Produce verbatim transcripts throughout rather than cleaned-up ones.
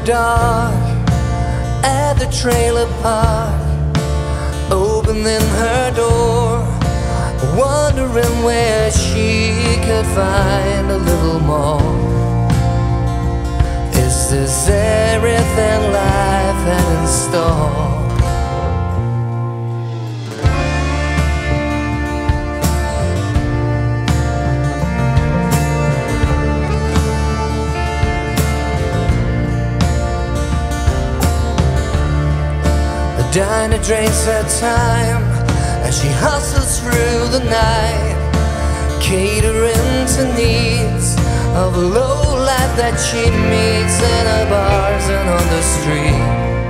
dark at the trailer park, opening her door, wondering where she could find a little more. Is this everything life had in store? The diner drains her time as she hustles through the night, catering to needs of a low life that she meets in her bars and on the street.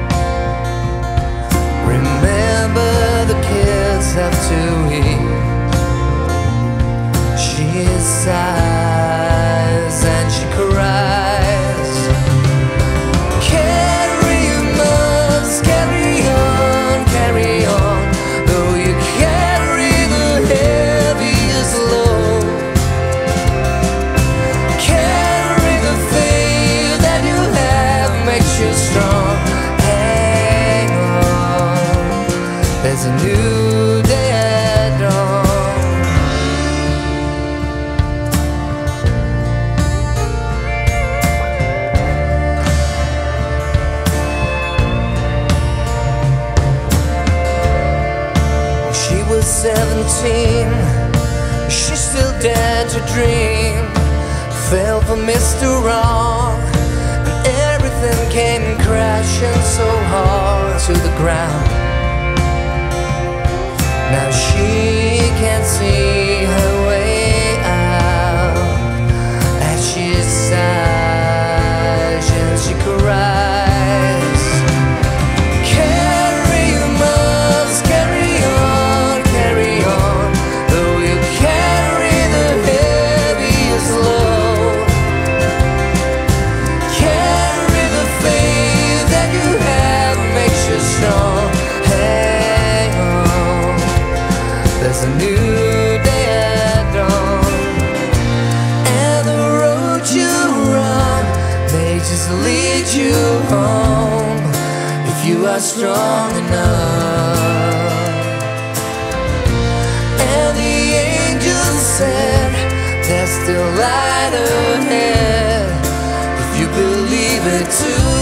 Remember, the kids have to eat. She sighs and she cries. Carrie, you must carry on, carry on, though you carry the heaviest load. Carry the faith that you have makes you strong. Hang on, there's a new day at dawn. She was seventeen, she still dared to dream, fell for Mister Wrong, and everything came crashing so hard to the ground. Now she can't see her way out as she sighs and she cries. Carrie, you must carry on, carry on, though you carry the heaviest load. Carry the faith that you have makes you strong. Hang on, there's a new day at dawn, and the road you run may just lead you home if you are strong enough. And the angel said there's still light ahead if you believe it too.